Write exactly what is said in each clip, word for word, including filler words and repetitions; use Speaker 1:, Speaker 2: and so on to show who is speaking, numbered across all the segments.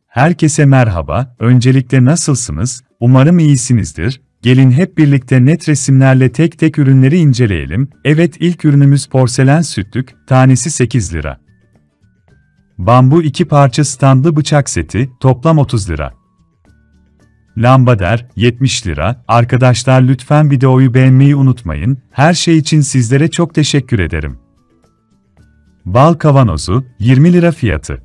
Speaker 1: Herkese merhaba, öncelikle nasılsınız? Umarım iyisinizdir. Gelin hep birlikte net resimlerle tek tek ürünleri inceleyelim. Evet, ilk ürünümüz porselen sütlük, tanesi sekiz lira. Bambu iki parça standlı bıçak seti, toplam otuz lira. Lambader, yetmiş lira. Arkadaşlar lütfen videoyu beğenmeyi unutmayın. Her şey için sizlere çok teşekkür ederim. Bal kavanozu, yirmi lira fiyatı.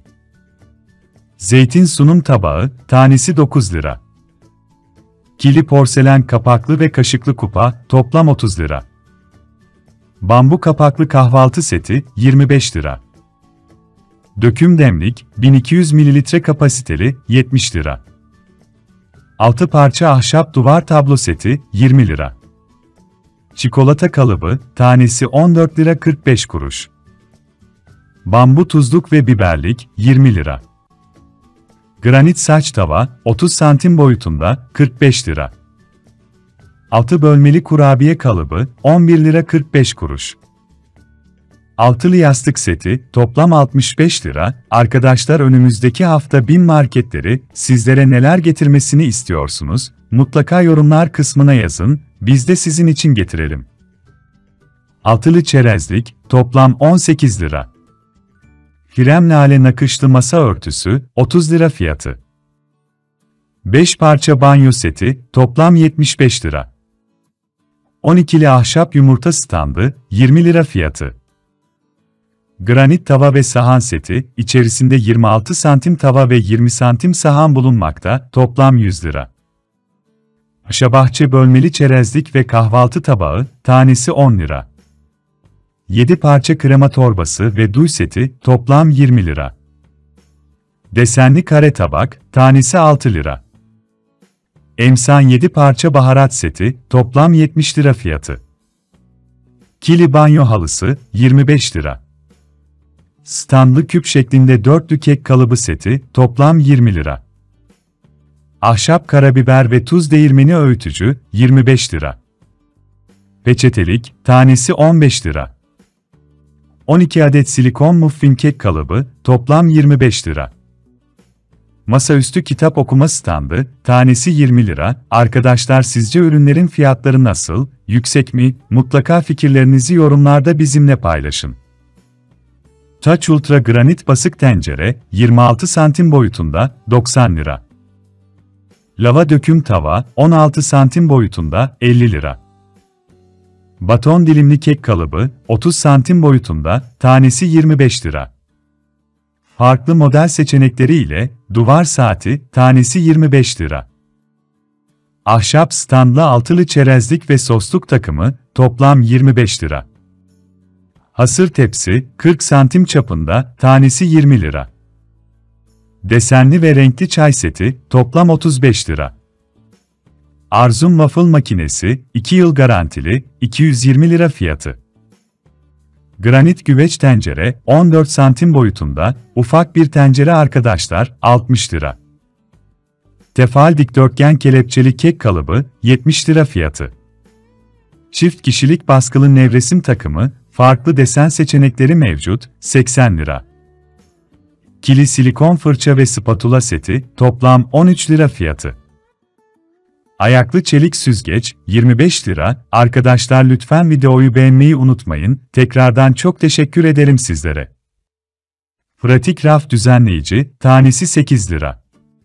Speaker 1: Zeytin sunum tabağı, tanesi dokuz lira. Kili porselen kapaklı ve kaşıklı kupa, toplam otuz lira. Bambu kapaklı kahvaltı seti, yirmi beş lira. Döküm demlik, bin iki yüz mililitre kapasiteli, yetmiş lira. altı parça ahşap duvar tablo seti, yirmi lira. Çikolata kalıbı, tanesi on dört lira kırk beş kuruş. Bambu tuzluk ve biberlik, yirmi lira. Granit saç tava, otuz santim boyutunda, kırk beş lira. altı bölmeli kurabiye kalıbı, on bir lira kırk beş kuruş. Altılı yastık seti, toplam altmış beş lira. Arkadaşlar önümüzdeki hafta BİM marketleri, sizlere neler getirmesini istiyorsunuz? Mutlaka yorumlar kısmına yazın, biz de sizin için getirelim. Altılı çerezlik, toplam on sekiz lira. Krem lale nakışlı masa örtüsü, otuz lira fiyatı. beş parça banyo seti, toplam yetmiş beş lira. on ikili ahşap yumurta standı, yirmi lira fiyatı. Granit tava ve sahan seti, içerisinde yirmi altı santim tava ve yirmi santim sahan bulunmakta, toplam yüz lira. Paşabahçe bölmeli çerezlik ve kahvaltı tabağı, tanesi on lira. yedi parça krema torbası ve duy seti, toplam yirmi lira. Desenli kare tabak, tanesi altı lira. Emsan yedi parça baharat seti, toplam yetmiş lira fiyatı. Kili banyo halısı, yirmi beş lira. Standlı küp şeklinde dörtlü kek kalıbı seti, toplam yirmi lira. Ahşap karabiber ve tuz değirmeni öğütücü, yirmi beş lira. Peçetelik, tanesi on beş lira. on iki adet silikon muffin kek kalıbı, toplam yirmi beş lira. Masaüstü kitap okuma standı, tanesi yirmi lira. Arkadaşlar sizce ürünlerin fiyatları nasıl, yüksek mi? Mutlaka fikirlerinizi yorumlarda bizimle paylaşın. Taç Ultra Granit basık tencere, yirmi altı santim boyutunda, doksan lira. Lava döküm tava, on altı santim boyutunda, elli lira. Baton dilimli kek kalıbı, otuz santim boyutunda, tanesi yirmi beş lira. Farklı model seçenekleri ile, duvar saati, tanesi yirmi beş lira. Ahşap standlı altılı çerezlik ve sosluk takımı, toplam yirmi beş lira. Hasır tepsi, kırk santim çapında, tanesi yirmi lira. Desenli ve renkli çay seti, toplam otuz beş lira. Arzum waffle makinesi, iki yıl garantili, iki yüz yirmi lira fiyatı. Granit güveç tencere, on dört santim boyutunda, ufak bir tencere arkadaşlar, altmış lira. Tefal dikdörtgen kelepçeli kek kalıbı, yetmiş lira fiyatı. Çift kişilik baskılı nevresim takımı, farklı desen seçenekleri mevcut, seksen lira. Kili silikon fırça ve spatula seti, toplam on üç lira fiyatı. Ayaklı çelik süzgeç, yirmi beş lira. Arkadaşlar lütfen videoyu beğenmeyi unutmayın. Tekrardan çok teşekkür ederim sizlere. Pratik raf düzenleyici, tanesi sekiz lira.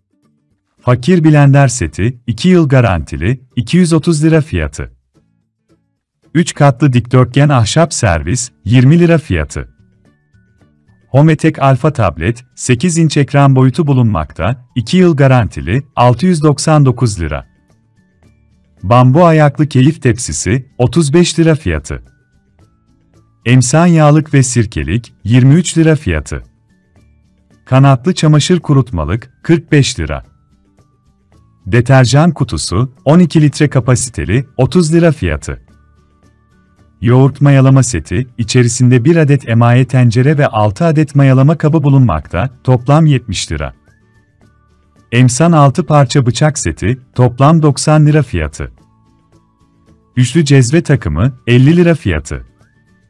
Speaker 1: Fakir blender seti, iki yıl garantili, iki yüz otuz lira fiyatı. üç katlı dikdörtgen ahşap servis, yirmi lira fiyatı. Hometek Alpha tablet, sekiz inç ekran boyutu bulunmakta, iki yıl garantili, altı yüz doksan dokuz lira. Bambu ayaklı keyif tepsisi, otuz beş lira fiyatı. Emsan yağlık ve sirkelik, yirmi üç lira fiyatı. Kanatlı çamaşır kurutmalık, kırk beş lira. Deterjan kutusu, on iki litre kapasiteli, otuz lira fiyatı. Yoğurt mayalama seti, içerisinde bir adet emaye tencere ve altı adet mayalama kabı bulunmakta, toplam yetmiş lira. Emsan altı parça bıçak seti, toplam doksan lira fiyatı. Üçlü cezve takımı, elli lira fiyatı.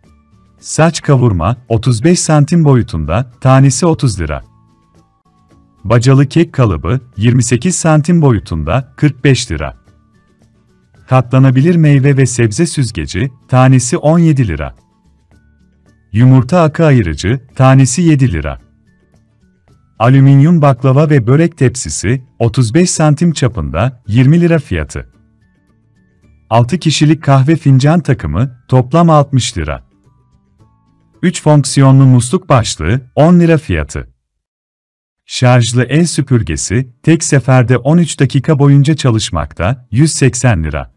Speaker 1: Saç kavurma, otuz beş santim boyutunda, tanesi otuz lira. Bacalı kek kalıbı, yirmi sekiz santim boyutunda, kırk beş lira. Katlanabilir meyve ve sebze süzgeci, tanesi on yedi lira. Yumurta akı ayırıcı, tanesi yedi lira. Alüminyum baklava ve börek tepsisi, otuz beş santim çapında, yirmi lira fiyatı. altı kişilik kahve fincan takımı, toplam altmış lira. üç fonksiyonlu musluk başlığı, on lira fiyatı. Şarjlı el süpürgesi, tek seferde on üç dakika boyunca çalışmakta, yüz seksen lira.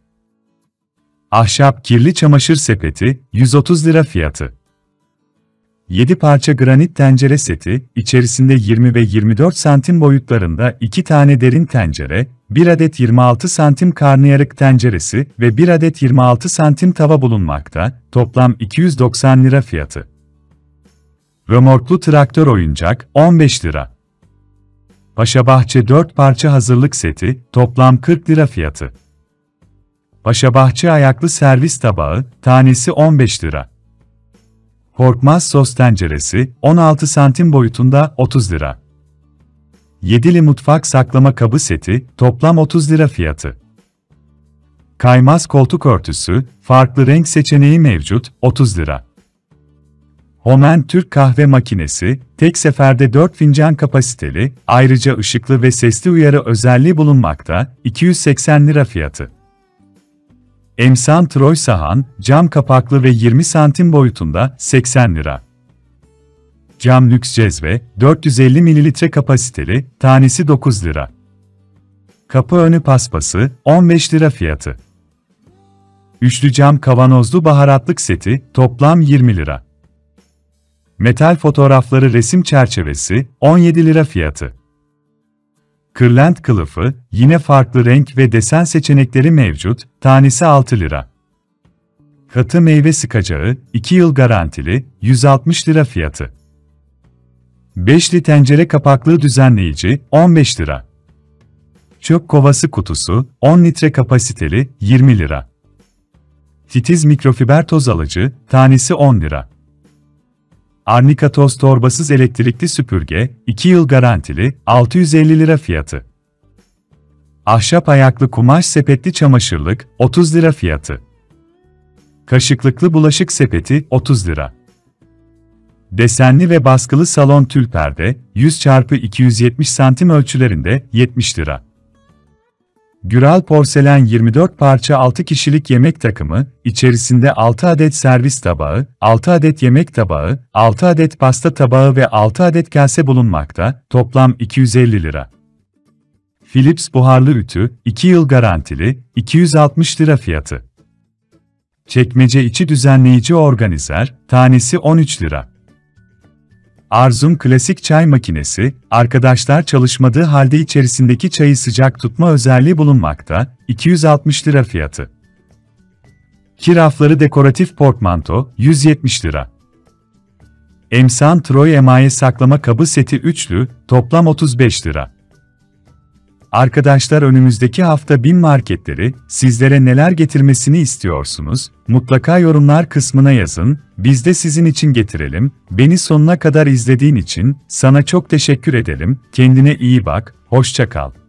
Speaker 1: Ahşap kirli çamaşır sepeti, yüz otuz lira fiyatı. yedi parça granit tencere seti, içerisinde yirmi ve yirmi dört santim boyutlarında iki tane derin tencere, bir adet yirmi altı santim karnıyarık tenceresi ve bir adet yirmi altı santim tava bulunmakta, toplam iki yüz doksan lira fiyatı. Römorklu traktör oyuncak, on beş lira. Paşabahçe dört parça hazırlık seti, toplam kırk lira fiyatı. Paşabahçe ayaklı servis tabağı, tanesi on beş lira. Korkmaz sos tenceresi, on altı santim boyutunda, otuz lira. yedili mutfak saklama kabı seti, toplam otuz lira fiyatı. Kaymaz koltuk örtüsü, farklı renk seçeneği mevcut, otuz lira. Homen Türk kahve makinesi, tek seferde dört fincan kapasiteli, ayrıca ışıklı ve sesli uyarı özelliği bulunmakta, iki yüz seksen lira fiyatı. Emsan Troy sahan, cam kapaklı ve yirmi santim boyutunda, seksen lira. Cam lüks cezve, dört yüz elli mililitre kapasiteli, tanesi dokuz lira. Kapı önü paspası, on beş lira fiyatı. Üçlü cam kavanozlu baharatlık seti, toplam yirmi lira. Metal fotoğrafları resim çerçevesi, on yedi lira fiyatı. Kırlent kılıfı, yine farklı renk ve desen seçenekleri mevcut, tanesi altı lira. Katı meyve sıkacağı, iki yıl garantili, yüz altmış lira fiyatı. beşli tencere kapaklı düzenleyici, on beş lira. Çöp kovası kutusu, on litre kapasiteli, yirmi lira. Titiz mikrofiber toz alıcı, tanesi on lira. Arnika toz torbasız elektrikli süpürge, iki yıl garantili, altı yüz elli lira fiyatı. Ahşap ayaklı kumaş sepetli çamaşırlık, otuz lira fiyatı. Kaşıklıklı bulaşık sepeti, otuz lira. Desenli ve baskılı salon tül perde, yüz çarpı iki yüz yetmiş santim ölçülerinde, yetmiş lira. Güral porselen yirmi dört parça altı kişilik yemek takımı, içerisinde altı adet servis tabağı, altı adet yemek tabağı, altı adet pasta tabağı ve altı adet kase bulunmakta, toplam iki yüz elli lira. Philips buharlı ütü, iki yıl garantili, iki yüz altmış lira fiyatı. Çekmece içi düzenleyici organizer, tanesi on üç lira. Arzum klasik çay makinesi, arkadaşlar çalışmadığı halde içerisindeki çayı sıcak tutma özelliği bulunmakta, iki yüz altmış lira fiyatı. Kirafları dekoratif portmanto, yüz yetmiş lira. Emsan Troy emaye saklama kabı seti üçlü, toplam otuz beş lira. Arkadaşlar önümüzdeki hafta BİM marketleri, sizlere neler getirmesini istiyorsunuz? Mutlaka yorumlar kısmına yazın, biz de sizin için getirelim. Beni sonuna kadar izlediğin için, sana çok teşekkür ederim, kendine iyi bak, hoşça kal.